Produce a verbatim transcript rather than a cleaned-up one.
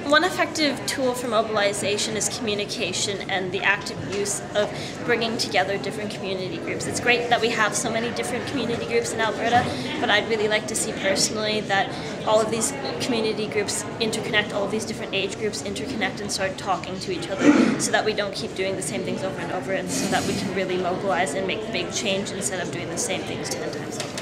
One effective tool for mobilization is communication and the active use of bringing together different community groups. It's great that we have so many different community groups in Alberta, but I'd really like to see personally that all of these community groups interconnect, all of these different age groups interconnect and start talking to each other so that we don't keep doing the same things over and over, and so that we can really mobilize and make big change instead of doing the same things ten times over.